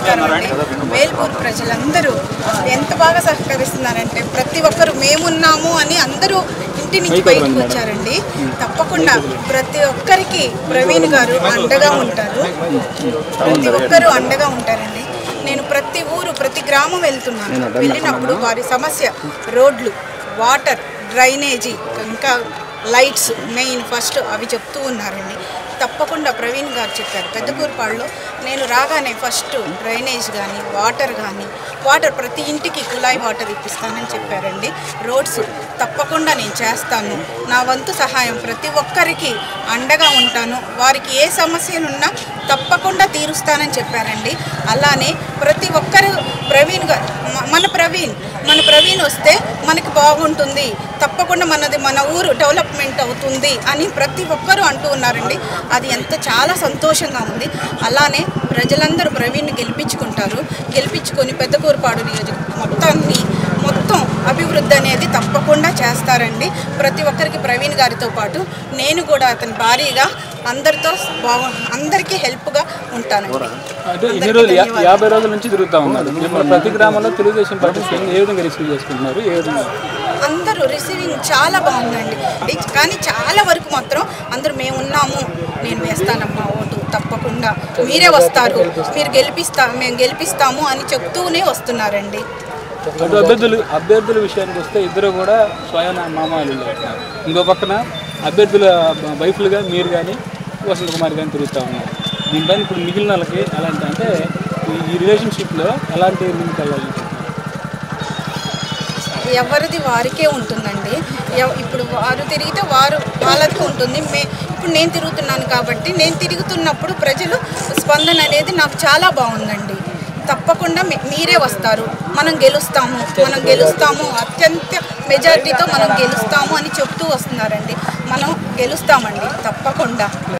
నమస్కారం అండి. వేల్పూర్ ప్రజలందరూ ఎంత బాగా సహకరిస్తున్నారంటే ప్రతి ఒక్కరు మేమున్నాము అని అందరూ ఇంటి నుంచి బయటకు వచ్చారండి. తప్పకుండా ప్రతి ఒక్కరికి ప్రవీణ్ గారు అండగా ఉంటారు. ప్రతి ఒక్కరు అండగా ఉంటారండి. నేను ప్రతి ఊరు ప్రతి గ్రామం వెళ్తున్నాను. వెళ్ళినప్పుడు వారి సమస్య రోడ్లు, వాటర్, డ్రైనేజీ, ఇంకా లైట్స్ మెయిన్ ఫస్ట్ అవి చెప్తూ ఉన్నారండి. తప్పకుండా ప్రవీణ్ గారు చెప్పారు పెద్దకూరుపాడులో నేను రాగానే ఫస్ట్ డ్రైనేజ్ కానీ వాటర్ ప్రతి ఇంటికి కుళాయి వాటర్ ఇప్పిస్తానని చెప్పారండి. రోడ్స్ తప్పకుండా నేను చేస్తాను. నా వంతు సహాయం ప్రతి ఒక్కరికి అండగా ఉంటాను. వారికి ఏ సమస్యలున్నా తప్పకుండా తీరుస్తానని చెప్పారండి. అలానే ప్రతి ఒక్కరు ప్రవీణ్ గారు మన ప్రవీణ్ వస్తే మనకి బాగుంటుంది, తప్పకుండా మన ఊరు డెవలప్మెంట్ అవుతుంది అని ప్రతి ఒక్కరూ అంటూ ఉన్నారండి. అది చాలా సంతోషంగా ఉంది. అలానే ప్రజలందరూ ప్రవీణ్ని గెలిపించుకొని పెద్దకూరుపాడు మొత్తం అభివృద్ధి అనేది తప్పకుండా చేస్తారండి. ప్రతి ఒక్కరికి ప్రవీణ్ గారితో పాటు నేను కూడా అతని భారీగా అందరికీ హెల్ప్గా ఉంటాను. అంటే 50 రోజుల నుంచి తిరుగుతూ ఉన్నారు. ప్రతి గ్రామంలో తెలుగుదేశం పార్టీ ఏ విధంగా రిసీవ్ చేసుకుంటున్నారు? అందరూ రిసీవింగ్ చాలా బాగుందండి. కానీ చాలా వరకు మాత్రం అందరూ మేమున్నాము, నేను వేస్తానమ్మా ఓటు, తప్పకుండా మీరే వస్తారు, మేము గెలిపిస్తాము అని చెప్తూనే వస్తున్నారండి. అటు అభ్యర్థుల విషయానికి వస్తే ఇద్దరు కూడా స్వయం మామాలు. ఇంకో పక్కన అభ్యర్థుల వైఫ్లుగా మీరు కానీ వసంత్ కుమార్ కానీ తిరుగుతూ ఉన్నారు. దీనిపైన ఇప్పుడు మిగిలిన వాళ్ళకి ఎలాంటి అంటే ఈ రిలేషన్షిప్లో ఎలాంటి లింక్ వెళ్ళాలి? ఎవరిది వారికే ఉంటుందండి. ఇప్పుడు వారు తిరిగితే వాళ్ళకి ఉంటుంది. ఇప్పుడు నేను తిరుగుతున్నాను కాబట్టి నేను తిరుగుతున్నప్పుడు ప్రజలు స్పందన అనేది నాకు చాలా బాగుందండి. తప్పకుండా మీరే వస్తారు, మనం గెలుస్తాము అత్యంత మెజారిటీతో మనం గెలుస్తాము అని చెప్తూ వస్తున్నారండి. మనం గెలుస్తామండి తప్పకుండా.